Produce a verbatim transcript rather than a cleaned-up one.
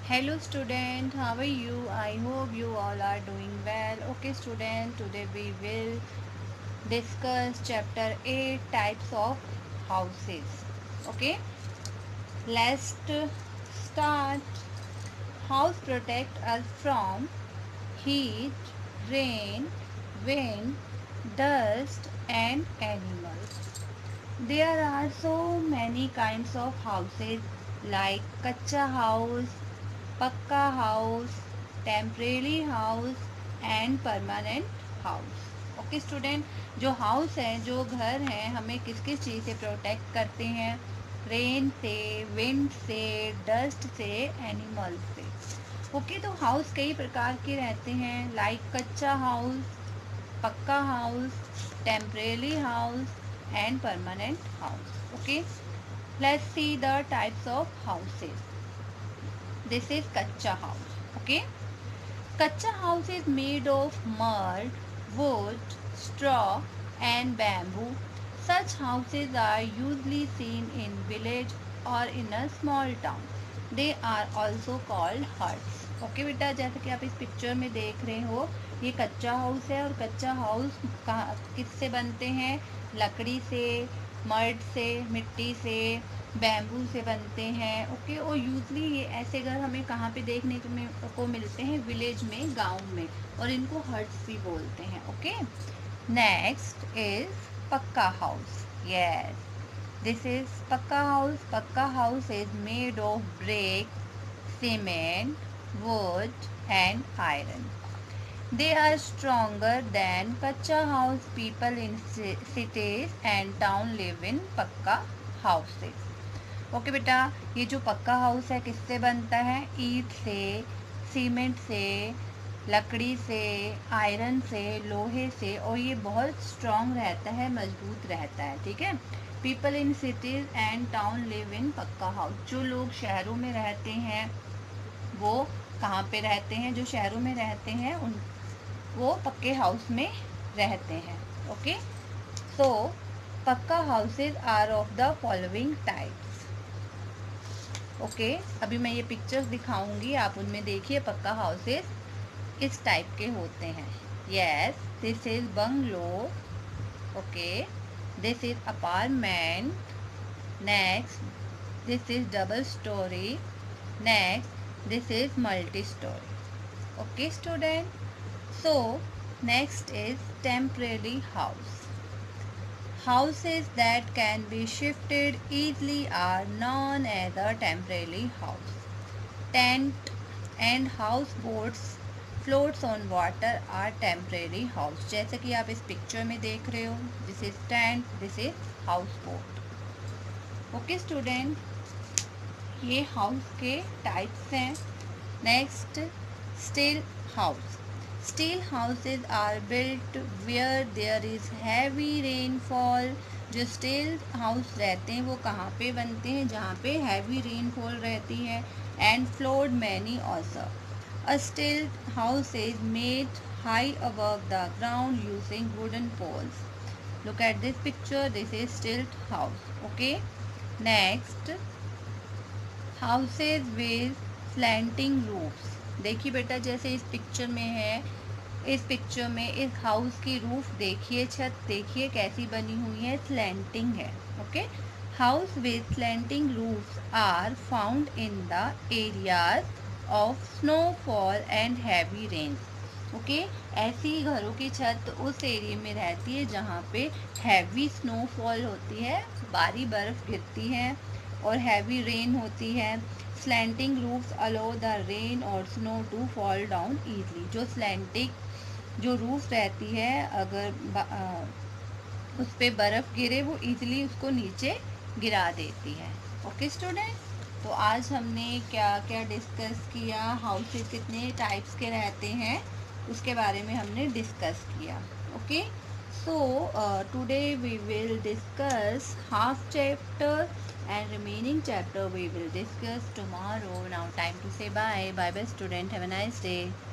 Hello student, how are you? I hope you all are doing well. Okay student, today we will discuss chapter eight types of houses. Okay, let's start. House protect us from heat, rain, wind, dust and animals. There are so many kinds of houses like kacha house, पक्का house, temporary house and permanent house. Okay student, जो house है, जो घर हैं, हमें किस किस चीज़ से प्रोटेक्ट करते हैं? रेन से, विंड से, डस्ट से, एनिमल्स से. ओके okay, तो हाउस कई प्रकार के रहते हैं लाइक कच्चा हाउस, पक्का house, temporary house and permanent house. Okay, let's see the types of houses. This is kacha house. Okay, kacha house is made of mud, wood, straw and bamboo. Such houses are usually seen in village or in a small town. They are also called huts. Okay okay बेटा, जैसे कि आप इस picture में देख रहे हो, ये कच्चा हाउस है और कच्चा हाउस किससे बनते हैं? लकड़ी से, मर्ड से, मिट्टी से, बैम्बू से बनते हैं. ओके, और यूजली ये ऐसे घर हमें कहाँ पे देखने को मिलते हैं? विलेज में, गांव में, और इनको हट्स भी बोलते हैं. ओके, नेक्स्ट इज पक्का हाउस. यस, दिस इज पक्का हाउस. पक्का house is made of brick, cement, wood and iron. They are stronger than kacha house. People in cities and town live in पक्का houses. Okay okay बेटा, ये जो पक्का house है किससे बनता है? ईंट से, सीमेंट से, लकड़ी से, आयरन से, लोहे से, और ये बहुत स्ट्रॉन्ग रहता है, मजबूत रहता है. ठीक है. People in cities and town live in पक्का हाउस. जो लोग शहरों में रहते हैं वो कहाँ पे रहते हैं? जो शहरों में रहते हैं उन वो पक्के हाउस में रहते हैं. ओके, सो पक्का houses are of the following types. Okay, अभी मैं ये पिक्चर्स दिखाऊंगी, आप उनमें देखिए. पक्का हाउसेज इस टाइप के होते हैं. Yes, this is bungalow. Okay, this is apartment. Next, this is double storey. Next, this is multi-story. Okay student, so next is temporary house. Houses that can be shifted easily are known as a temporary house. Tent and houseboats floats on water are temporary house. जैसे कि आप इस picture में देख रहे हो, this is tent, this is houseboat. Okay student, ये house के टाइप्स हैं. Next, steel house. Steel houses are built where there is heavy rainfall. जो स्टील हाउस रहते हैं वो कहाँ पे बनते हैं? जहाँ पे हैवी रेनफॉल रहती है. And floored many also. A steel house is made high above the ground using wooden poles. Look at this picture, this is steel house. Okay, next, houses with slanting roofs. देखिए बेटा, जैसे इस picture में है, इस picture में इस house की रूफ देखिए, छत देखिए कैसी बनी हुई है, स्लैंटिंग है. Okay, house with slanting roofs are found in the areas of snowfall and heavy rain. Okay, ऐसी घरों की छत उस एरिया में रहती है जहाँ पे हैवी स्नोफॉल होती है, भारी बर्फ़ गिरती है और हैवी रेन होती है. Slanting roofs allow the rain और snow to fall down easily. जो स्लैंटिंग जो रूफ रहती है, अगर आ, उस पर बर्फ़ गिरे वो ईजली उसको नीचे गिरा देती है. ओके स्टूडेंट, तो आज हमने क्या क्या डिस्कस किया? हाउसेस कितने टाइप्स के रहते हैं उसके बारे में हमने डिस्कस किया. Okay, so today we will discuss half chapter and remaining chapter we will discuss tomorrow. Now time to say bye. Bye bye student, have a nice day.